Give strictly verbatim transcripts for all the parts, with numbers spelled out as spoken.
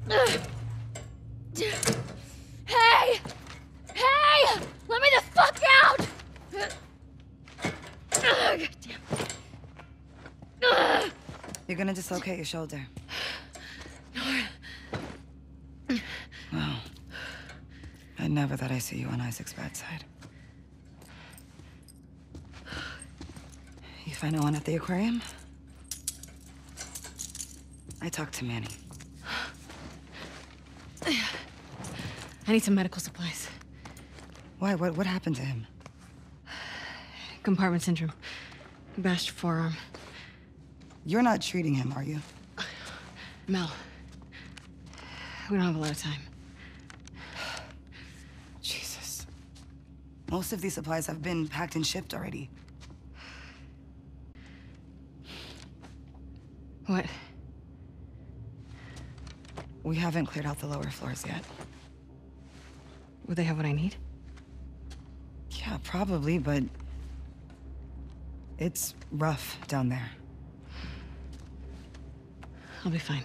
Hey! Hey! Let me the fuck out! God damn. You're gonna dislocate your shoulder. Well, I never thought I'd see you on Isaac's bad side. You find no one at the aquarium? I talked to Manny. I need some medical supplies. Why? What, what happened to him? Compartment syndrome. Bashed forearm. You're not treating him, are you? Mel. We don't have a lot of time. Jesus. Most of these supplies have been packed and shipped already. What? We haven't cleared out the lower floors yet. Would they have what I need? Yeah, probably, but... it's rough down there. I'll be fine.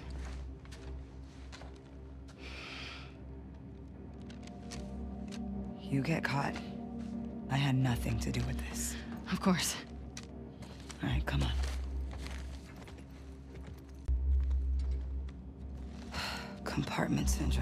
You get caught. I had nothing to do with this. Of course. All right, come on. Compartment syndrome.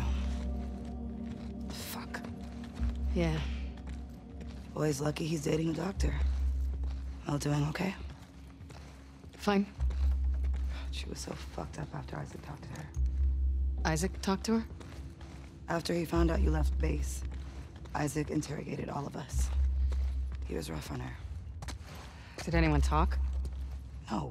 Fuck. Yeah. Boy's lucky he's dating a doctor. Mel doing okay? Fine. She was so fucked up after Isaac talked to her. Isaac talked to her? After he found out you left base, Isaac interrogated all of us. He was rough on her. Did anyone talk? No.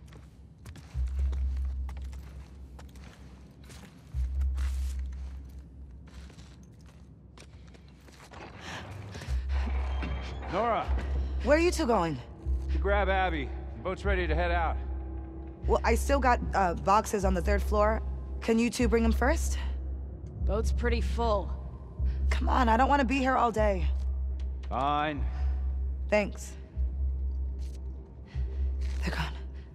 Nora, Where are you two going? you grab Abby. The boat's ready to head out. Well, I still got uh, boxes on the third floor. Can you two bring them first? Boat's pretty full. Come on, I don't want to be here all day. Fine. Thanks. They're gone.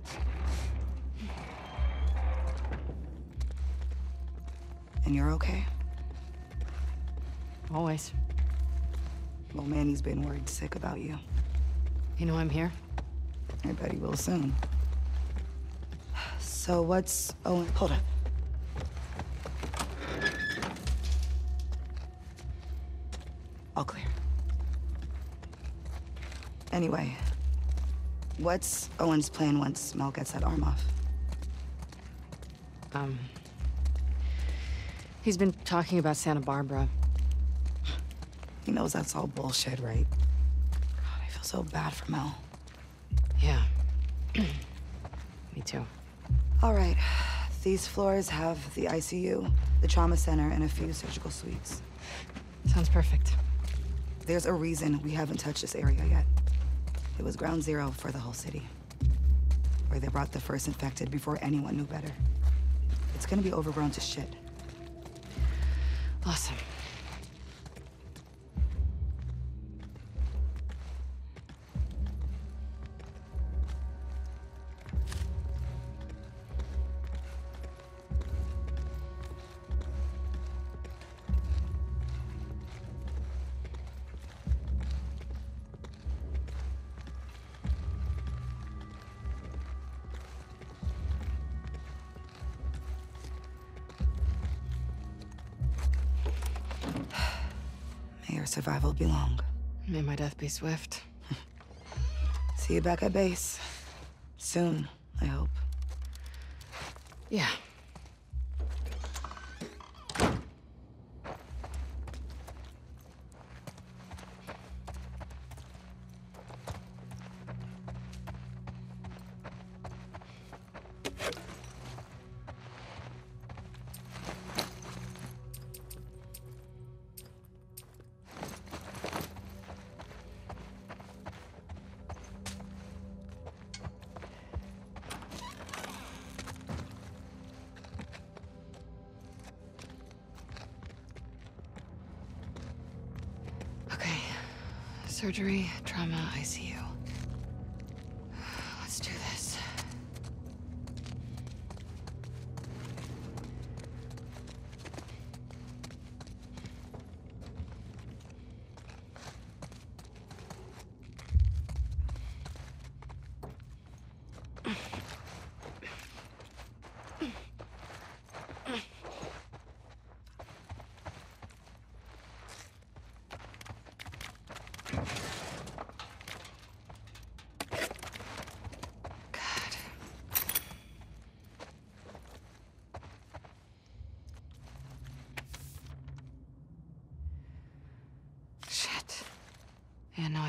And you're okay? Always. Well, Manny's been worried sick about you. You know I'm here? I bet he will soon. So what's Owen? Hold on. All clear. Anyway, what's Owen's plan once Mel gets that arm off? Um... He's been talking about Santa Barbara. He knows that's all bullshit, right? God, I feel so bad for Mel. Yeah. Me too. All right. These floors have the I C U, the trauma center, and a few surgical suites. Sounds perfect. There's a reason we haven't touched this area yet. It was ground zero for the whole city, where they brought the first infected before anyone knew better. It's gonna be overgrown to shit. Awesome. May your survival be long. May my death be swift. See you back at base. Soon, I hope. Yeah. Surgery, trauma, I C U. Let's do this.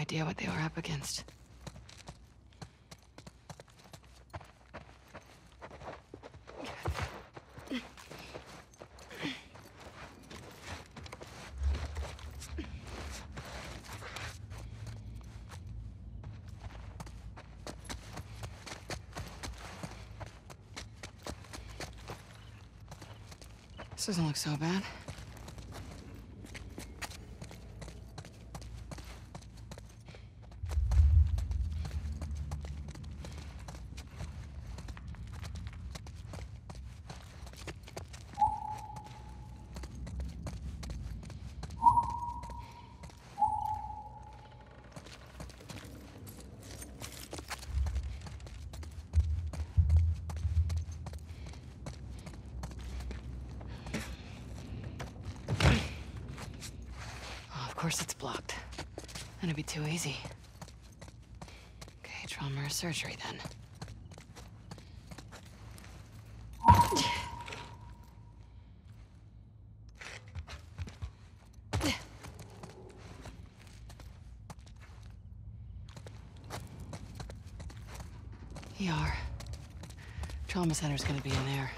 idea what they were up against. This doesn't look so bad. Of course it's blocked. That'd be too easy. Okay, trauma or surgery then. E R. Trauma center's gonna be in there.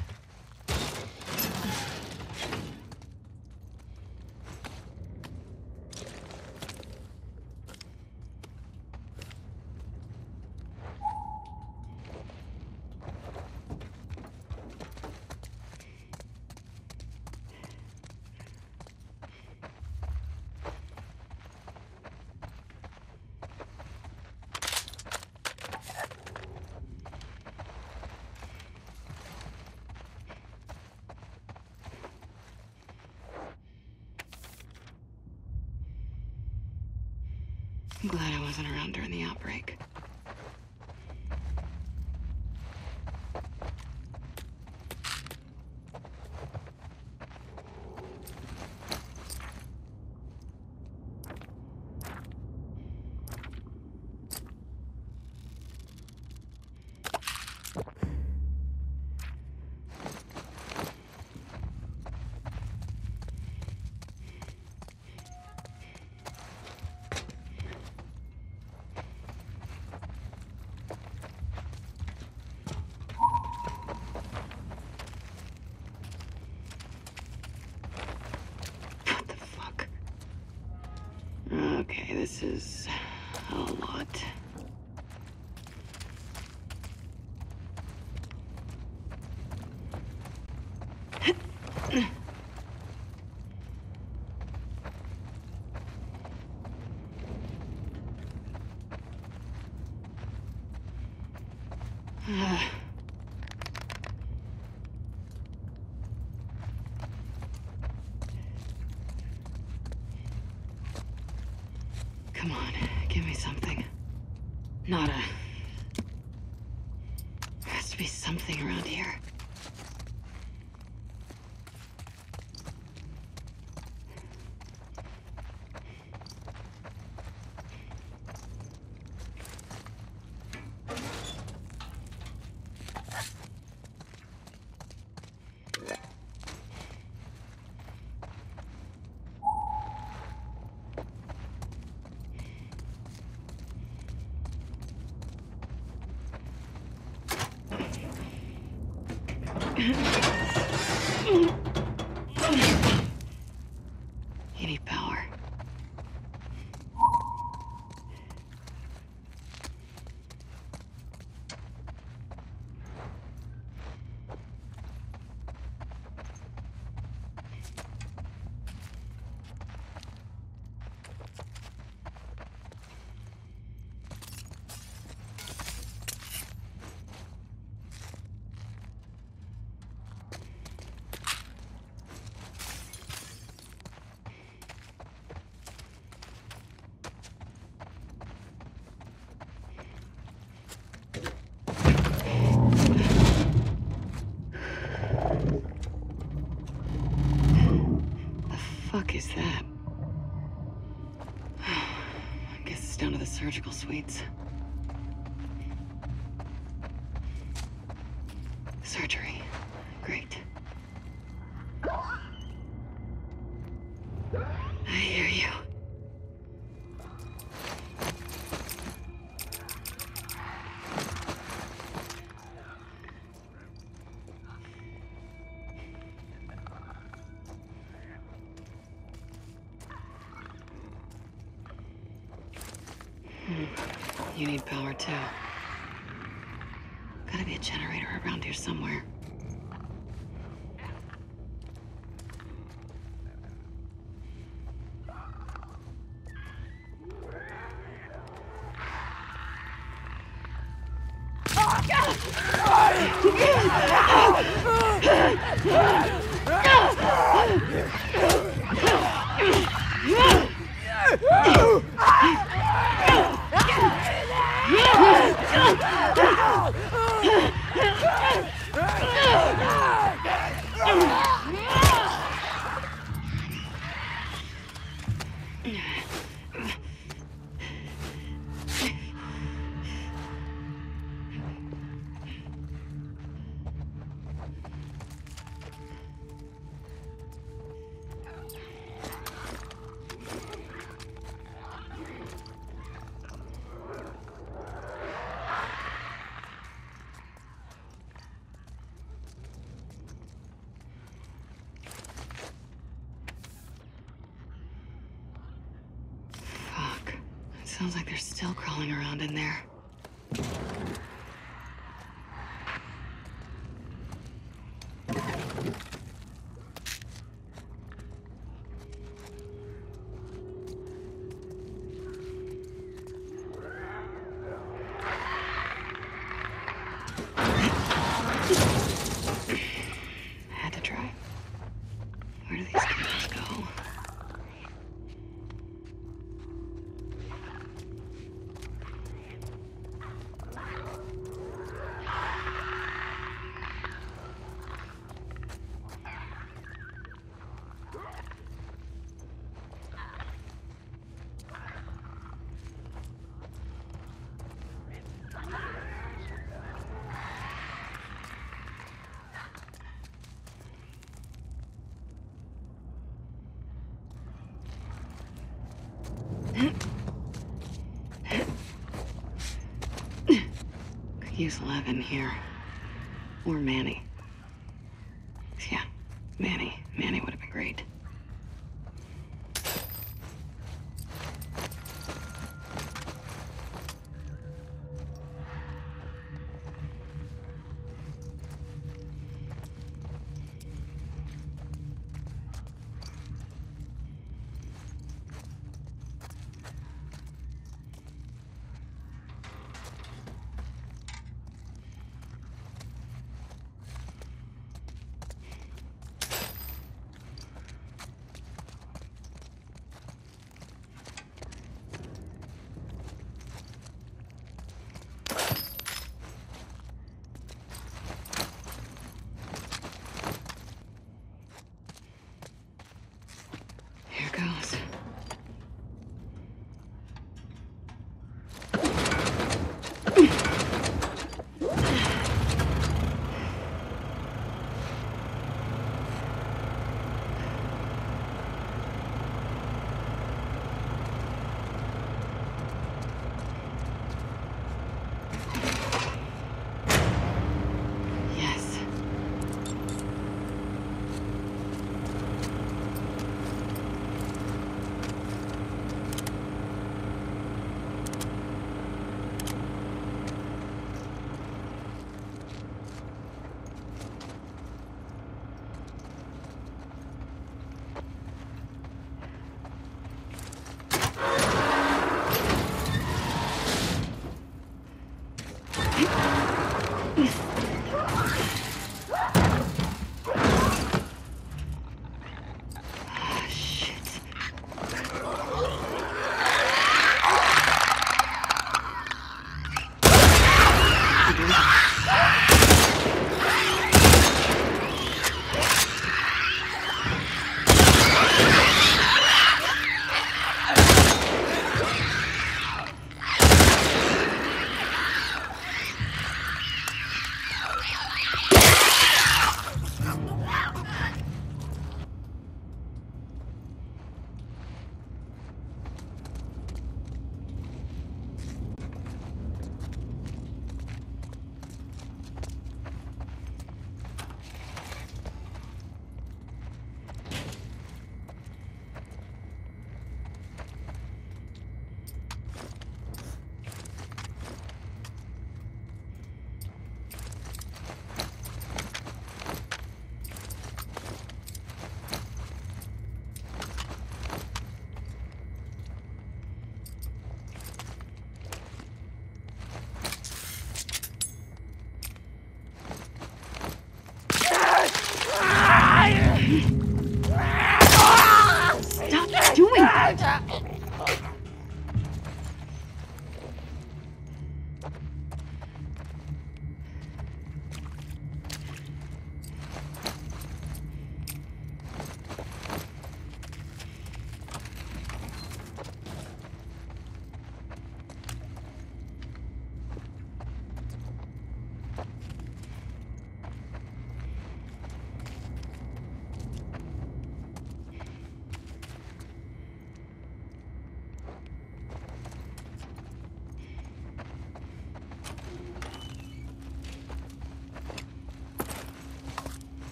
I'm glad I wasn't around during the outbreak. Okay, this is a lot. uh. Come on, give me something. Nada. There has to be something around here. You need power. Fuck is that? I guess it's down to the surgical suites. Surgery. Great. I hear you. You need power too. Gotta be a generator around here somewhere. Sounds like they're still crawling around in there. Had to try. Where do these cables go? Could use Levin here. Or Manny. Yeah, Manny. Manny would have been great.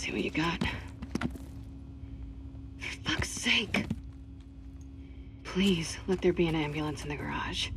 see what you got. For fuck's sake. Please, let there be an ambulance in the garage.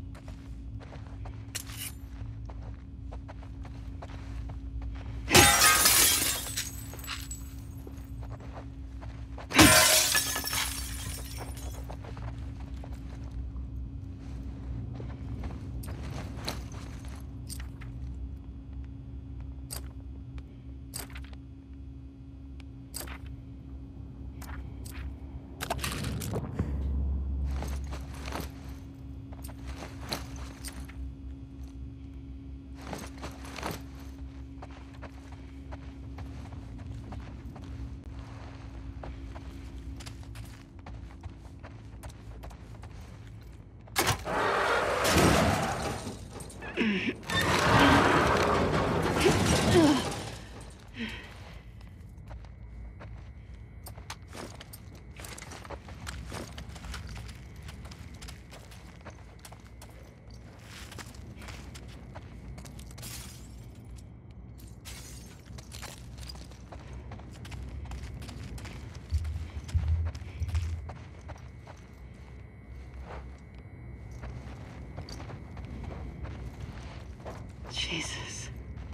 Jesus.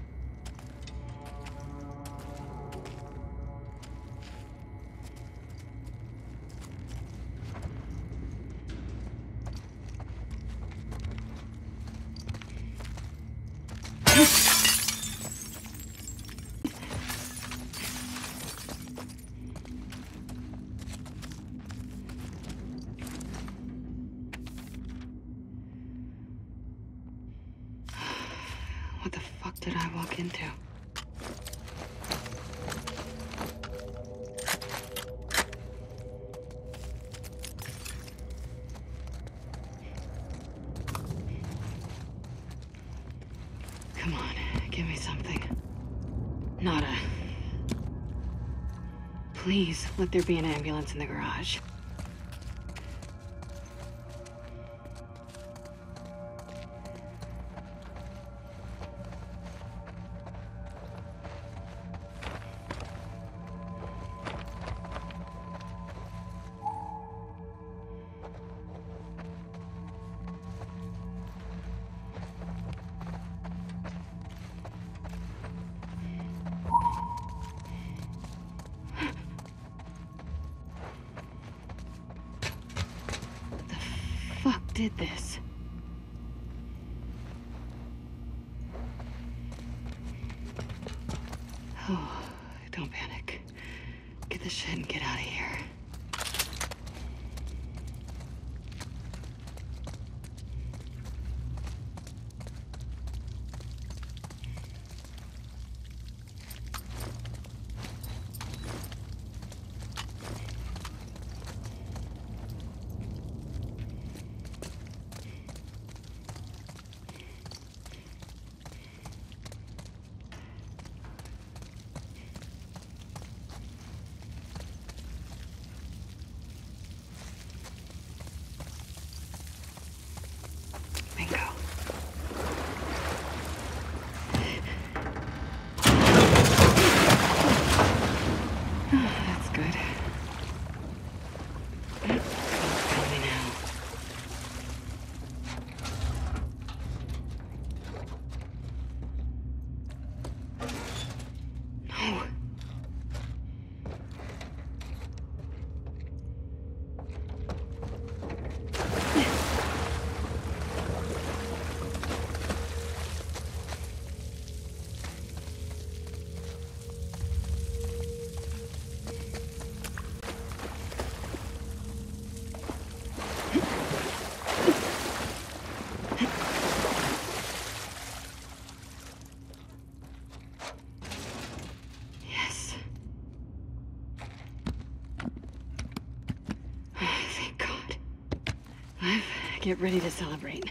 What the fuck did I walk into? Come on, give me something. Nada. Please, let there be an ambulance in the garage. Fuck did this? Oh, don't panic. Get the shit and get out of here. Bingo. That's good. Tell me now. No. Yes. Thank God. Liv, get ready to celebrate.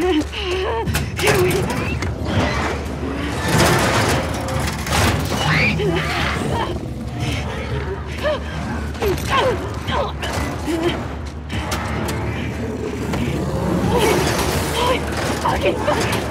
Fucking fuck!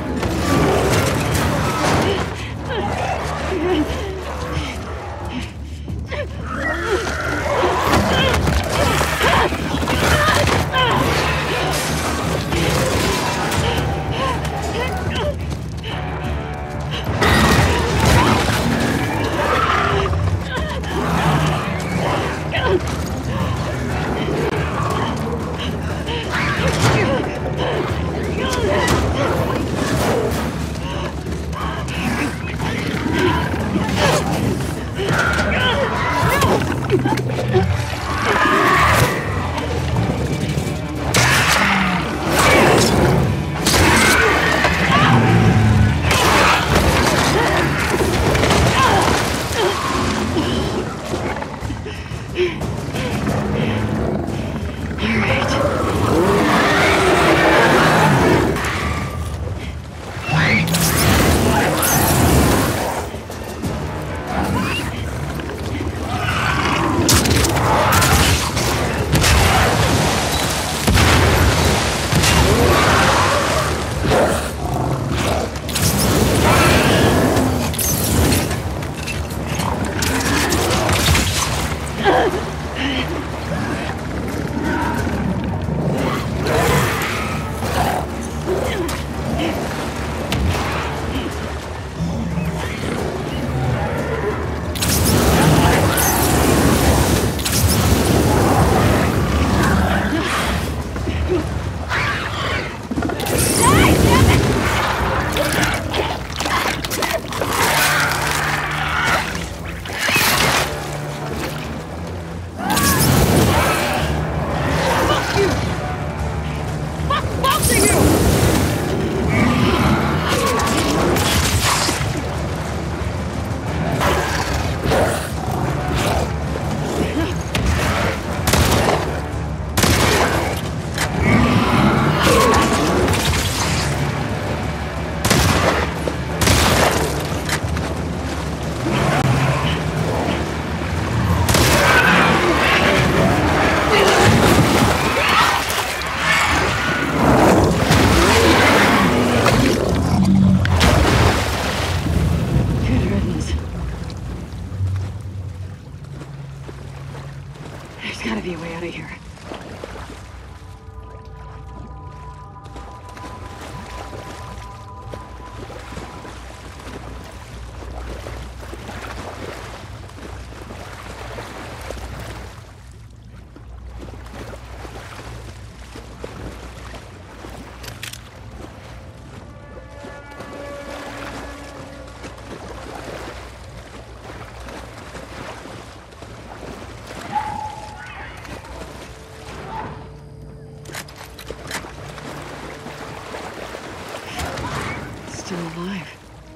There's gotta be a way out of here. Still alive.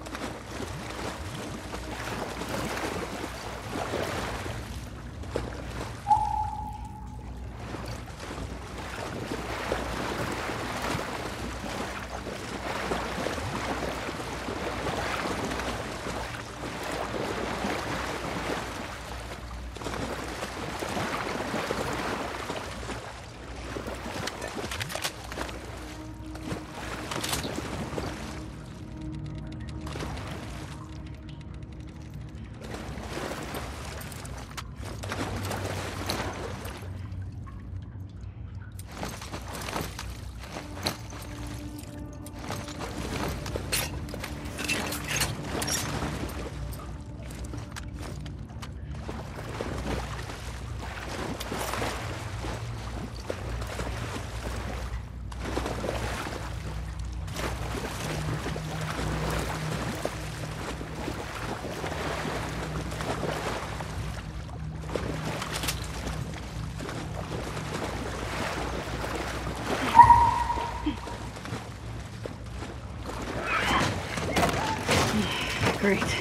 Great.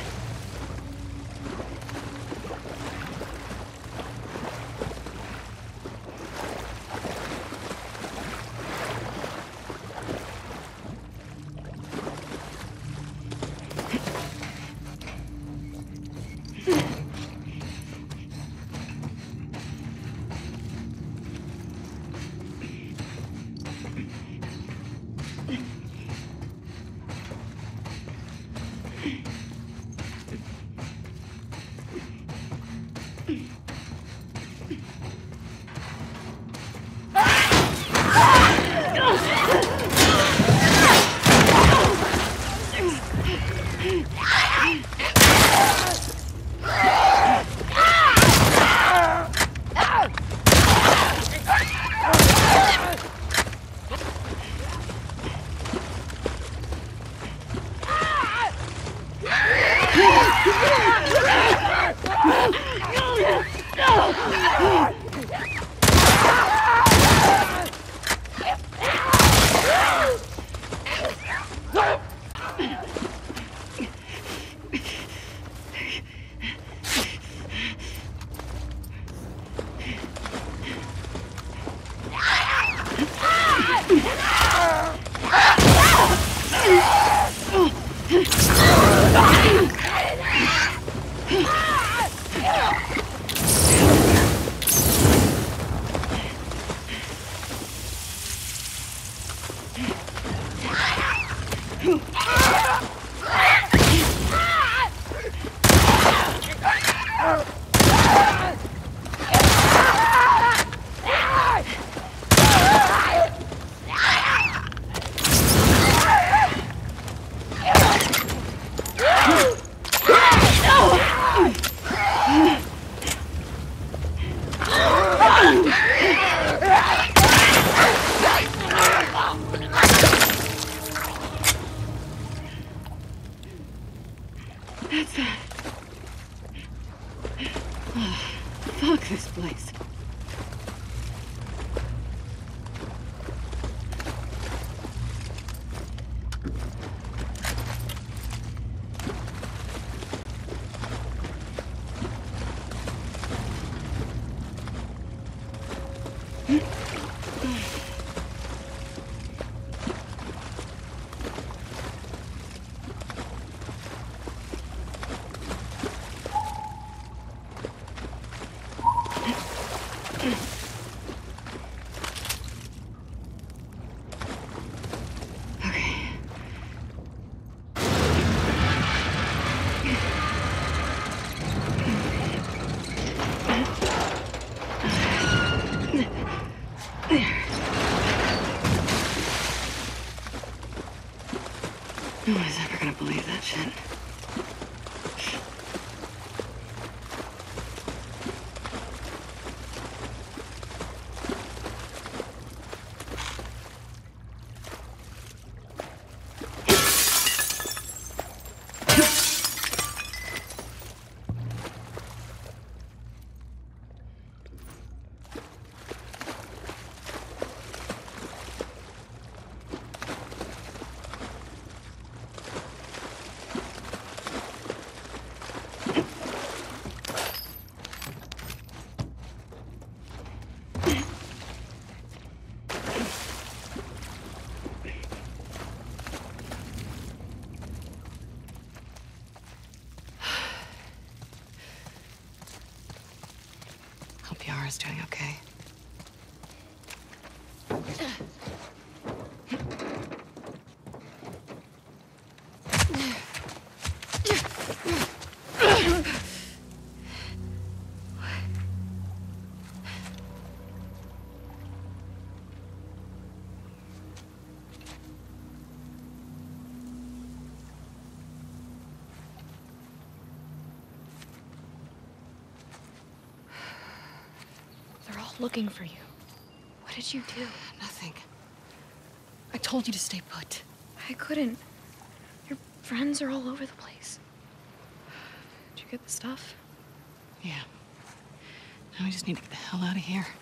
That's that. Oh, fuck this place. No one's ever gonna believe that shit. Hope Yara's doing okay. Looking for you. What did you do? Nothing. I told you to stay put. I couldn't. Your friends are all over the place. Did you get the stuff? Yeah. Now we just need to get the hell out of here.